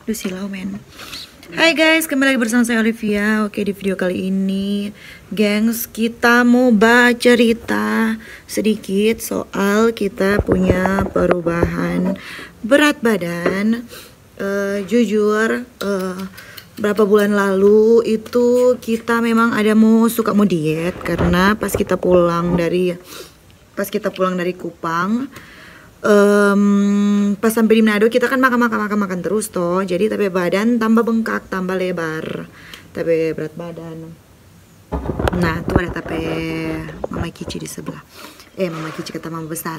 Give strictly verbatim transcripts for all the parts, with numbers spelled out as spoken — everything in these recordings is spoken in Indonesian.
Duh silau men. Hai guys, kembali lagi bersama saya Olivia. Oke, di video kali ini gengs, kita mau baca cerita sedikit soal kita punya perubahan berat badan. uh, Jujur uh, berapa bulan lalu itu kita memang ada mau suka mau diet. Karena pas kita pulang dari Pas kita pulang dari Kupang, Um, pas sampai di Manado kita kan makan makan makan makan terus toh, jadi tapi badan tambah bengkak, tambah lebar, tapi berat badan. Nah tuh ada tapi Mama Kici di sebelah, eh Mama Kici kata Mama besar.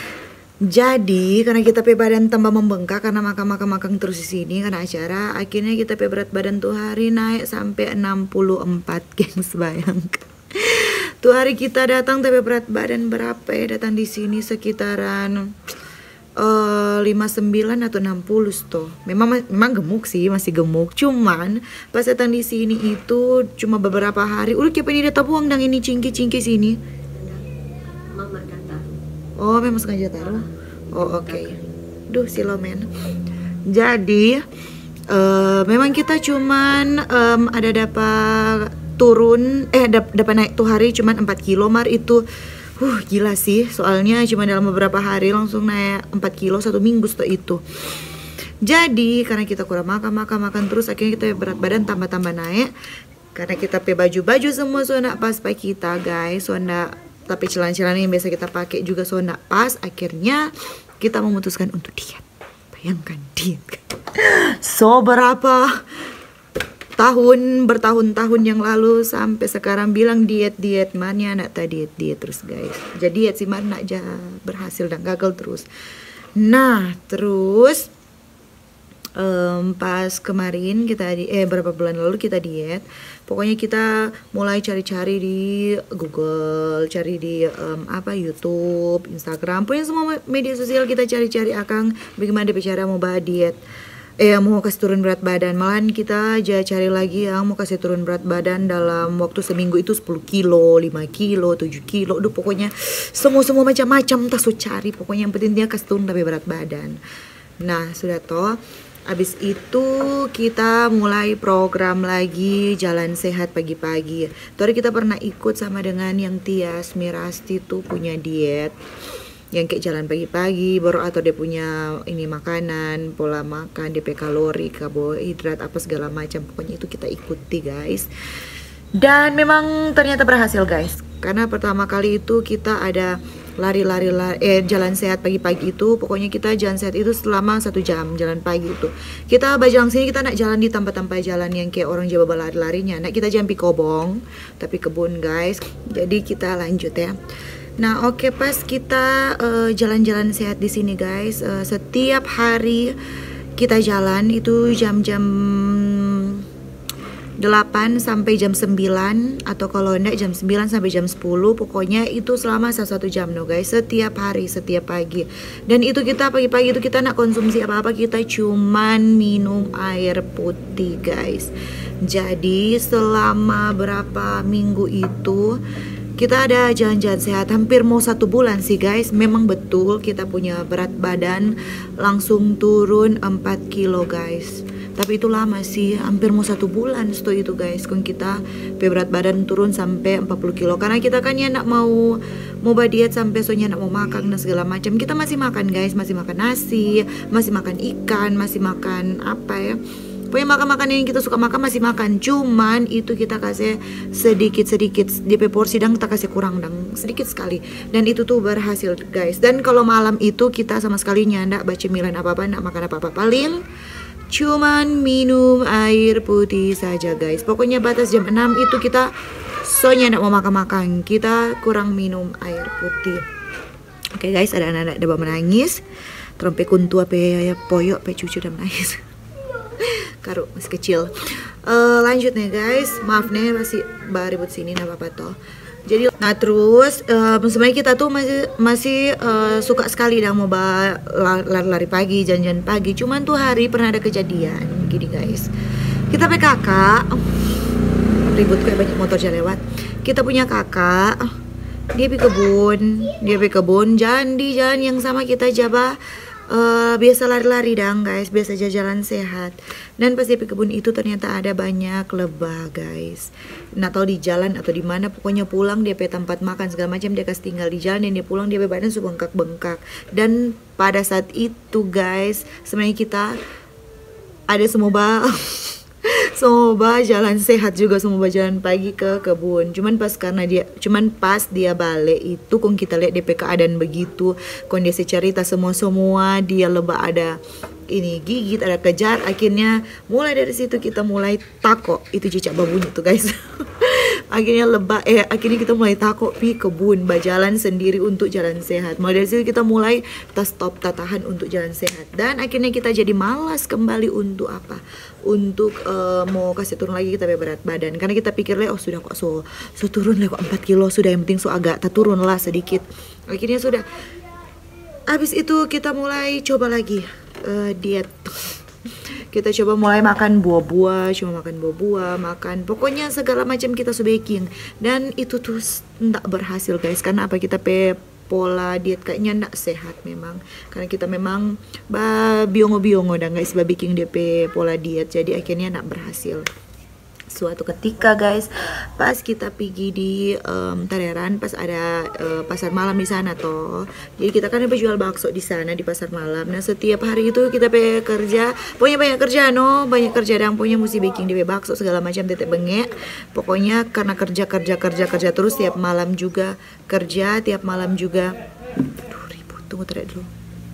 Jadi karena kita pe badan tambah membengkak karena makan makan makan terus di sini karena acara, akhirnya kita pe berat badan tuh hari naik sampai enam puluh empat gengs, bayangkan. Tuh hari kita datang tapi berat badan berapa ya, datang di sini sekitaran uh, lima puluh sembilan atau enam puluh toh. Memang memang gemuk sih, masih gemuk. Cuman pas datang di sini itu cuma beberapa hari. Udah kayak ini data buang dang ini cingki-cingki sini. Mama data. Oh, memang sengaja taruh. Oh, oke. Okay. Duh, silau men. Jadi uh, memang kita cuman um, ada dapat turun eh dap, dapat naik tuh hari cuman empat kilo mar itu uh gila sih, soalnya cuma dalam beberapa hari langsung naik empat kilo satu minggu setelah itu. Jadi karena kita kurang makan makan makan terus, akhirnya kita berat badan tambah-tambah naik karena kita pakai baju-baju semua sudah pas pakai kita guys, sudah tapi celana-celana yang biasa kita pakai juga sudah pas. Akhirnya kita memutuskan untuk diet. Bayangkan diet. So berapa tahun bertahun-tahun yang lalu sampai sekarang bilang diet diet mana nak tak diet diet terus guys. Jadi diet sih mana aja berhasil dan gagal terus. Nah terus um, pas kemarin kita di eh berapa bulan lalu kita diet. Pokoknya kita mulai cari-cari di Google, cari di um, apa YouTube, Instagram, pokoknya semua media sosial kita cari-cari akang bagaimana dia cara mau bahas diet. Eh mau kasih turun berat badan, malahan kita aja cari lagi yang mau kasih turun berat badan dalam waktu seminggu itu sepuluh kilo, lima kilo, tujuh kilo. Duh pokoknya semua-semua macam-macam tas cari, pokoknya yang penting dia kasih turun tapi berat badan. Nah sudah toh, abis itu kita mulai program lagi jalan sehat pagi-pagi. Tadi kita pernah ikut sama dengan yang Tias Mirasti tuh punya diet yang kayak jalan pagi-pagi baru, atau dia punya ini makanan, pola makan, D P kalori, karbohidrat apa segala macam, pokoknya itu kita ikuti guys. Dan memang ternyata berhasil guys, karena pertama kali itu kita ada lari-lari eh jalan sehat pagi-pagi itu, pokoknya kita jalan sehat itu selama satu jam jalan pagi itu. Kita bajang sini kita nak jalan di tempat-tempat jalan yang kayak orang Jawa berlari-larinya, nak kita jampi kobong tapi kebun guys. Jadi kita lanjut ya. Nah oke, okay, pas kita jalan-jalan uh, sehat di sini guys, uh, setiap hari kita jalan itu jam-jam delapan sampai jam sembilan, atau kalau enggak jam sembilan sampai jam sepuluh, pokoknya itu selama satu jam no guys, setiap hari, setiap pagi. Dan itu kita pagi-pagi itu kita nak konsumsi apa-apa, kita cuman minum air putih guys. Jadi selama berapa minggu itu kita ada jalan-jalan sehat, hampir mau satu bulan sih guys. Memang betul kita punya berat badan langsung turun empat kilo guys. Tapi itu lama sih, hampir mau satu bulan setelah itu guys, kan kita berat badan turun sampai empat puluh kilo. Karena kita kan ya nak mau mau diet sampai soalnya nak mau makan dan segala macam. Kita masih makan guys, masih makan nasi, masih makan ikan, masih makan apa ya, pokoknya makan-makan yang kita suka makan masih makan. Cuman itu kita kasih sedikit-sedikit D P porsi dan kita kasih kurang dan sedikit sekali. Dan itu tuh berhasil guys. Dan kalau malam itu kita sama sekali nyandak baca cemilan apa-apa, ndak makan apa-apa, paling cuman minum air putih saja guys. Pokoknya batas jam enam itu kita soalnya ndak mau makan-makan, kita kurang minum air putih. Oke okay guys, ada anak-anak udah menangis. Trompe kuntu apa ya, poyok pe cucu udah menangis. Karo masih kecil. Uh, lanjut nih guys, maaf nih masih baribut sini nggak apa-apa toh. Jadi nah terus uh, sebenarnya kita tuh masih masih uh, suka sekali dah mau lari-lari pagi, jalan-jalan pagi. Cuman tuh hari pernah ada kejadian gini guys. Kita punya kakak, ribut kayak banyak motor jalan lewat. Kita punya kakak, dia pergi kebun, dia pergi kebun, jalan di jalan yang sama kita jabah uh, biasa lari-lari dang guys, biasa jalan sehat. Dan pas di kebun itu ternyata ada banyak lebah guys. Nggak tahu di jalan atau di mana, pokoknya pulang dia pe tempat makan segala macam dia kasih tinggal di jalan, dan dia pulang dia pe badan sudah bengkak-bengkak. Dan pada saat itu guys, sebenarnya kita ada semoga semoga jalan sehat juga, semoga jalan pagi ke kebun. Cuman pas karena dia cuman pas dia balik itu kong kita lihat D P keadaan begitu, kondisi cerita semua-semua dia lebah ada ini gigit, ada kejar. Akhirnya mulai dari situ kita mulai takut itu cicak babunyi tuh guys. Akhirnya lebah eh akhirnya kita mulai takut pi kebun berjalan sendiri untuk jalan sehat. Mulai dari situ kita mulai kita stop, kita tahan untuk jalan sehat. Dan akhirnya kita jadi malas kembali untuk apa? Untuk uh, mau kasih turun lagi kita berat badan. Karena kita pikir oh sudah kok so, so turun lah kok empat kilo sudah, yang penting so agak tak turun lah sedikit. Akhirnya sudah. Habis itu kita mulai coba lagi uh, diet. Kita coba mulai makan buah-buah, cuma makan buah-buah, makan pokoknya segala macam kita baking. Dan itu tuh tidak berhasil guys, karena apa, kita pe pola diet kayaknya tidak sehat memang, karena kita memang ba biongo-biongo dan guys ba bikin D P pola diet, jadi akhirnya tidak berhasil. Suatu ketika guys, pas kita pergi di um, Tareran, pas ada uh, pasar malam di sana toh. Jadi kita kan jual bakso di sana di pasar malam. Nah setiap hari itu kita pe kerja, pokoknya banyak kerja no, banyak kerja dan pokoknya mesti baking di bakso segala macam tetek bengek. Pokoknya karena kerja kerja kerja kerja terus tiap malam juga kerja, tiap malam juga. Aduh ribut, tunggu tarik dulu.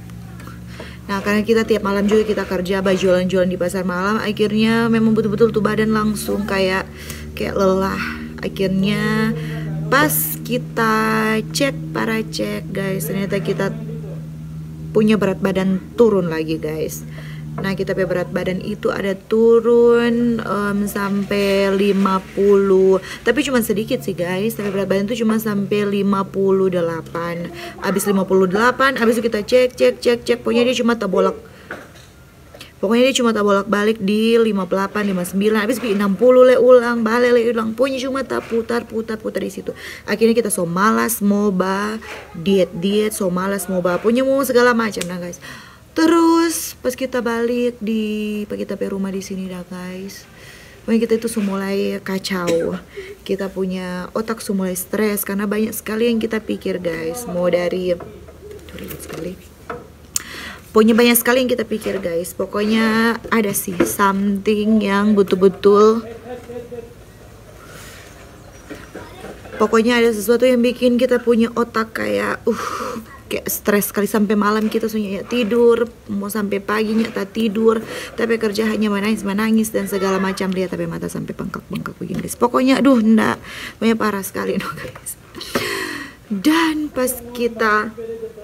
Nah karena kita tiap malam juga kita kerja, jualan-jualan di pasar malam, akhirnya memang betul-betul tuh badan langsung kayak kayak lelah. Akhirnya pas kita cek para cek guys, ternyata kita punya berat badan turun lagi guys. Nah kita pe berat badan itu ada turun um, sampai lima puluh, tapi cuma sedikit sih guys. Tapi berat badan itu cuma sampai lima puluh delapan. Habis lima puluh delapan, habis itu kita cek cek cek cek, pokoknya dia cuma tak bolak. Pokoknya dia cuma tak bolak balik di lima puluh delapan, lima puluh sembilan, habis di enam puluh le ulang, balik le ulang. Pokoknya cuma tak putar putar putar di situ. Akhirnya kita so malas mau ba diet diet, so malas mau ba, pokoknya mau segala macam nah guys. Terus pas kita balik di pas kita pe rumah di sini dah guys, pokoknya kita itu mulai kacau, kita punya otak mulai stres karena banyak sekali yang kita pikir guys. Mau dari ribet sekali, pokoknya banyak sekali yang kita pikir guys. Pokoknya ada sih something yang betul-betul, pokoknya ada sesuatu yang bikin kita punya otak kayak uh kayak stres sekali, sampai malam kita sunya tidur, mau sampai paginya tak tidur, tapi kerja hanya menangis menangis dan segala macam, lihat tapi mata sampai bengkak-bengkak begini guys. Pokoknya aduh ndak, banyak parah sekali no guys. Dan pas kita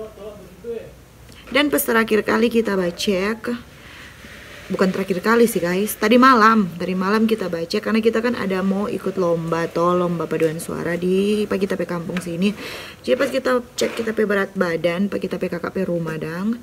dan pas terakhir kali kita baca, bukan terakhir kali sih guys, tadi malam tadi malam kita baca karena kita kan ada mau ikut lomba atau lomba paduan suara di pagi kita pe kampung sini. Jadi pas kita cek kita pe berat badan, pas kita pe kakak pe rumah dang,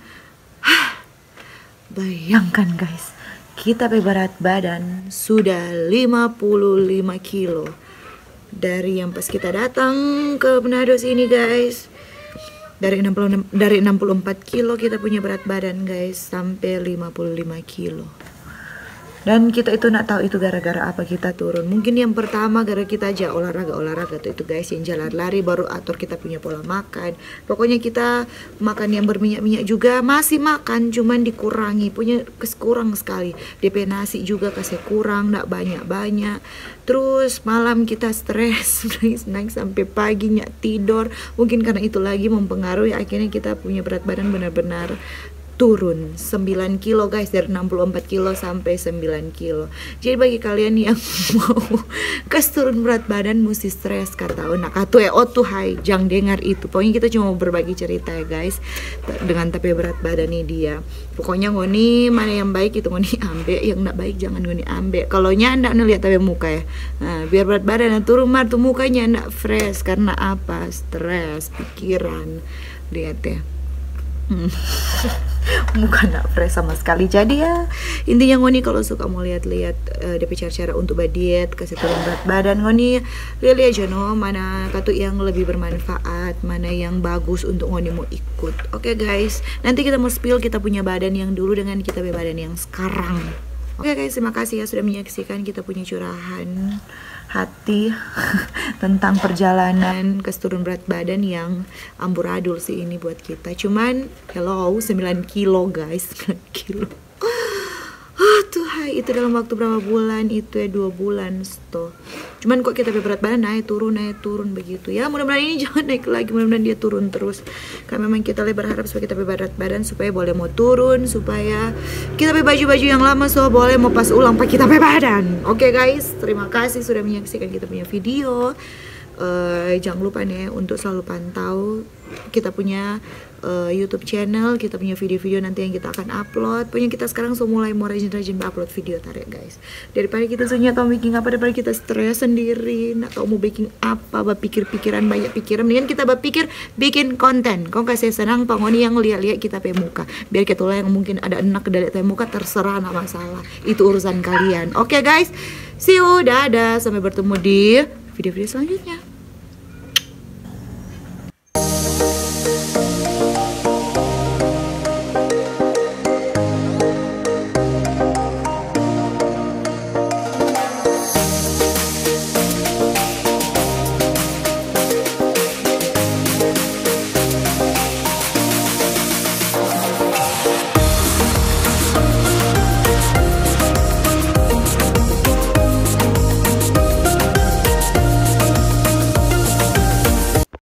bayangkan guys, kita pe berat badan sudah lima puluh lima kilo dari yang pas kita datang ke Manado sini guys. Dari enam puluh enam, dari enam puluh empat kilo kita punya berat badan guys sampai lima puluh lima kilo. Dan kita itu nak tahu itu gara-gara apa kita turun. Mungkin yang pertama gara kita aja olahraga-olahraga tuh itu guys, yang jalan lari, baru atur kita punya pola makan. Pokoknya kita makan yang berminyak-minyak juga masih makan, cuman dikurangi, punya kurang sekali. D P nasi juga kasih kurang, nggak banyak-banyak. Terus malam kita stres, nangis sampai paginya tidur. Mungkin karena itu lagi mempengaruhi, akhirnya kita punya berat badan benar-benar turun sembilan kilo guys, dari enam puluh empat kilo sampai sembilan kilo. Jadi bagi kalian yang mau kas turun berat badan mesti stres kata nak atu eh oh tuh hai jangan dengar itu. Pokoknya kita cuma mau berbagi cerita ya guys dengan tapi berat badan ini dia. Pokoknya ngoni mana yang baik itu ngoni ambek, yang nak baik jangan ngoni ambek. Kalau nyandak ngeliat tapi muka ya. Nah, biar berat badan turun mar tuh mukanya nak fresh karena apa? Stres, pikiran. Lihat ya. Hmm. muka nak fresh sama sekali. Jadi ya intinya ngoni kalau suka mau lihat-lihat uh, D P cara-cara untuk diet, kasih turun berat badan, ngoni lihat aja no mana katu yang lebih bermanfaat, mana yang bagus untuk ngoni mau ikut. Oke okay, guys, nanti kita mau spill kita punya badan yang dulu dengan kita punya badan yang sekarang. Oke okay, guys, terima kasih ya sudah menyaksikan kita punya curahan hati tentang perjalanan ke turun berat badan yang amburadul sih ini buat kita. Cuman hello sembilan kilo guys, sembilan kilo. Oh Tuhan, itu dalam waktu berapa bulan? Itu ya dua bulan toh. Cuman kok kita berat badan naik turun naik turun begitu ya. Mudah-mudahan ini jangan naik lagi, mudah-mudahan dia turun terus. Karena memang kita lebih berharap supaya kita berat badan supaya boleh mau turun, supaya kita pakai baju-baju yang lama so boleh mau pas ulang pakai kita pakai badan. Oke okay, guys, terima kasih sudah menyaksikan kita punya video. Uh, jangan lupa nih untuk selalu pantau kita punya uh, YouTube channel, kita punya video-video nanti yang kita akan upload. Punya kita sekarang so mulai mau rajin-rajin upload video tarik guys. Daripada kita sunyi atau bikin apa, daripada kita stres sendiri atau mau bikin apa, berpikir pikiran banyak pikiran, mendingan kita berpikir bikin konten. Kau kasih senang pangoni yang lihat-lihat kita pe muka. Biar kita yang mungkin ada enak dari te muka terserah, nggak masalah. Itu urusan kalian. Oke okay, guys, see you, dadah, sampai bertemu di video-video selanjutnya.